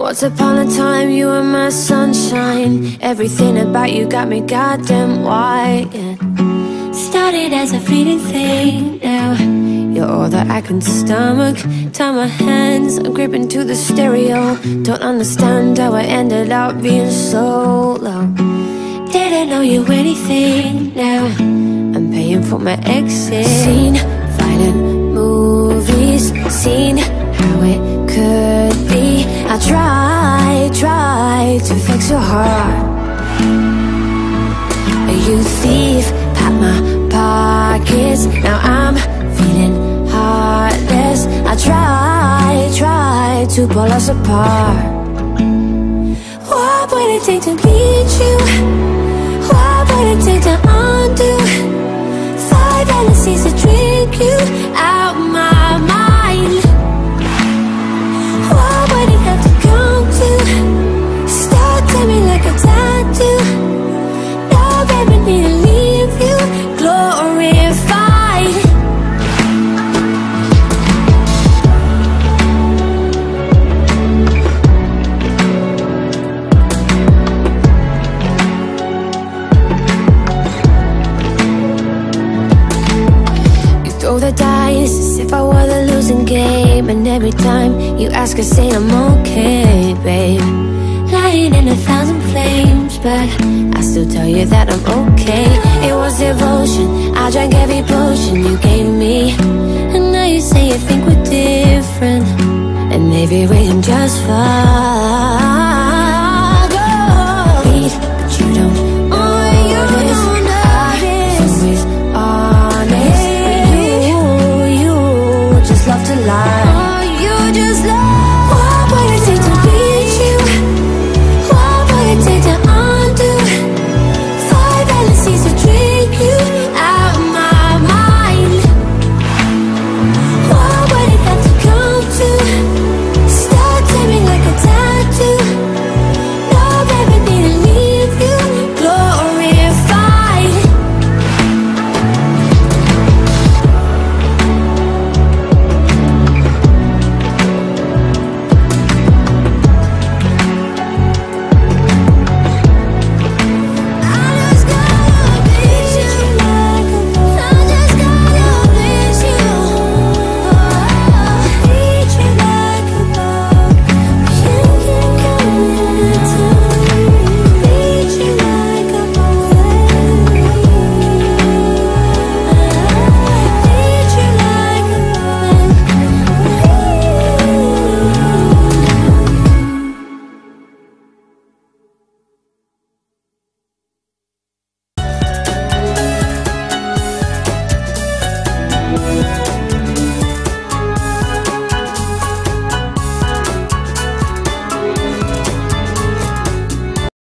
Once upon a time you were my sunshine. Everything about you got me goddamn wild, yeah. Started as a fleeting thing, now you're all that I can stomach. Tie my hands, I'm gripping to the stereo. Don't understand how I ended up being so low. Didn't know you anything, now I'm paying for my exit. Seen violent movies, seen how it could be. I try to fix your heart. You thief, pat my pockets. Now I'm feeling heartless. I try to pull us apart. What would it take to bleach you? What would it take to undo 5 Hennessys to drink you out my mind? What would it have to come to? Stuck to me like a tattoo. No baby, need to leave you glorified. You throw the dice as if I were the losing game, and every time you ask, I say I'm okay, babe. Lying in 1,000 flames, but I still tell you that I'm okay. It was devotion, I drank every potion you gave me. And now you say you think we're different, and maybe we can just fly.